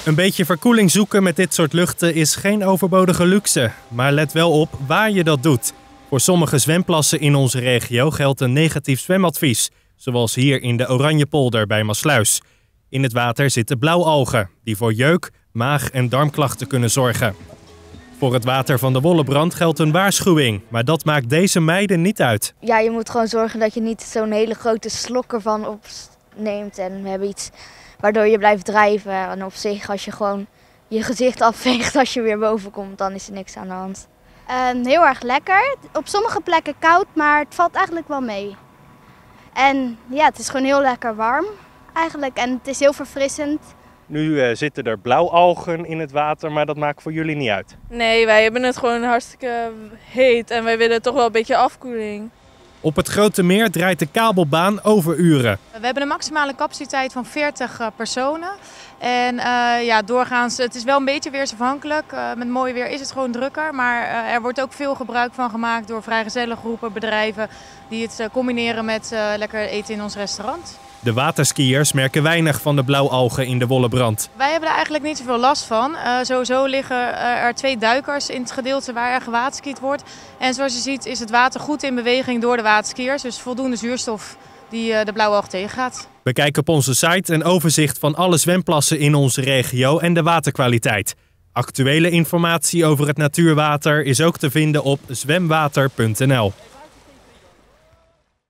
Een beetje verkoeling zoeken met dit soort luchten is geen overbodige luxe. Maar let wel op waar je dat doet. Voor sommige zwemplassen in onze regio geldt een negatief zwemadvies. Zoals hier in de Oranjepolder bij Maassluis. In het water zitten blauwalgen, die voor jeuk, maag- en darmklachten kunnen zorgen. Voor het water van de Wollebrand geldt een waarschuwing, maar dat maakt deze meiden niet uit. Ja, je moet gewoon zorgen dat je niet zo'n hele grote slok ervan opneemt. En we hebben iets waardoor je blijft drijven. En op zich, als je gewoon je gezicht afveegt als je weer boven komt, dan is er niks aan de hand. Heel erg lekker. Op sommige plekken koud, maar het valt eigenlijk wel mee. En ja, het is gewoon heel lekker warm eigenlijk en het is heel verfrissend. Nu zitten er blauwalgen in het water, maar dat maakt voor jullie niet uit. Nee, wij hebben het gewoon hartstikke heet en wij willen toch wel een beetje afkoeling. Op het Grote Meer draait de kabelbaan overuren. We hebben een maximale capaciteit van 40 personen. En doorgaans, het is wel een beetje weersafhankelijk. Met mooi weer is het gewoon drukker. Maar er wordt ook veel gebruik van gemaakt door vrijgezellengroepen, bedrijven die het combineren met lekker eten in ons restaurant. De waterskiërs merken weinig van de blauwalgen in de Wollebrand. Wij hebben er eigenlijk niet zoveel last van. Sowieso liggen er 2 duikers in het gedeelte waar er gewaterskied wordt. En zoals je ziet is het water goed in beweging door de waterskiërs. Dus voldoende zuurstof die de blauwalg tegengaat. Bekijk op onze site een overzicht van alle zwemplassen in onze regio en de waterkwaliteit. Actuele informatie over het natuurwater is ook te vinden op zwemwater.nl.